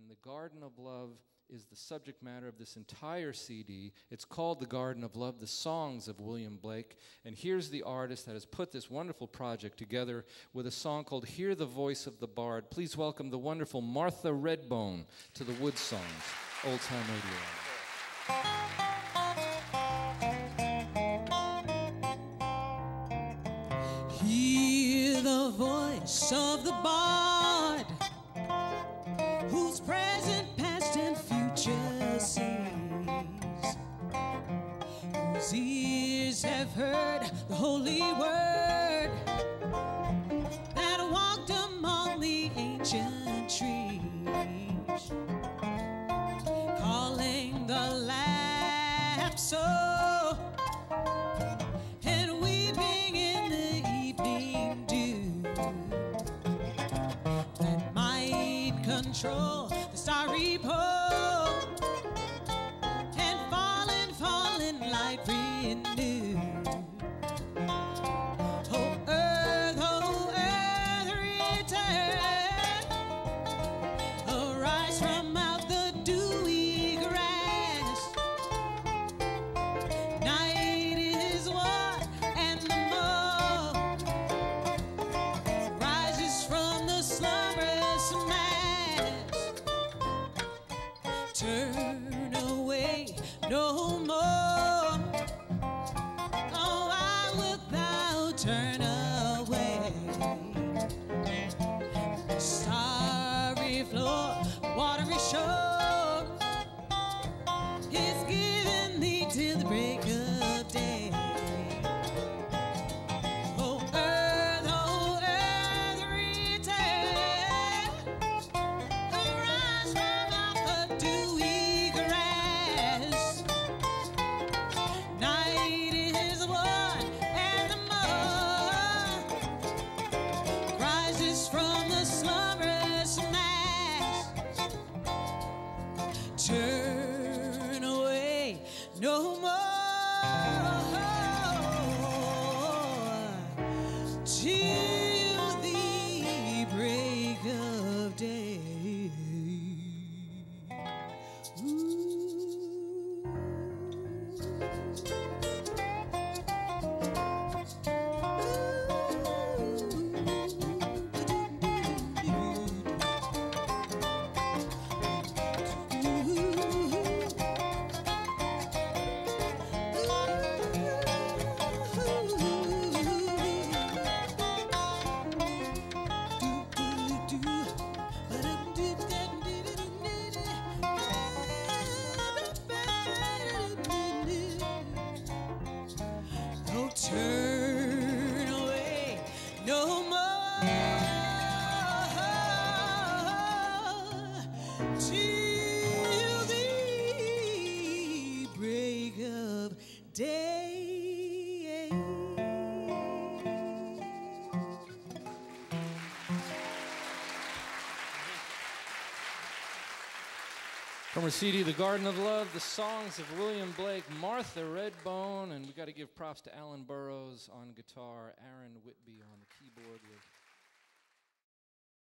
And the Garden of Love is the subject matter of this entire CD. It's called The Garden of Love, the songs of William Blake. And here's the artist that has put this wonderful project together with a song called Hear the Voice of the Bard. Please welcome the wonderful Martha Redbone to the Woodsongs Old Time Radio. Hear the voice of the bard, whose present, past, and future sings, whose ears have heard the holy word that walked among the ancient trees, calling the lamp so and weeping in the evening dew, that might control the starry pole and fallen light renew. Oh earth, return, arise from out the dewy grass. Night is one and more rises from the slumberous mass. Turn away no more. Oh, why wilt thou turn away? The starry floor, watery shore is given thee till the break of day. Oh earth, return, arise from out the dewy grass. Night is one and more rises from the slumberous mass. Turn away no more till the break of day. Oh, turn away no more till the break of day. From her CD, The Garden of Love, the songs of William Blake, Martha Redbone, and we got to give props to Alan Burroughs on guitar, Aaron Whitby on the keyboard with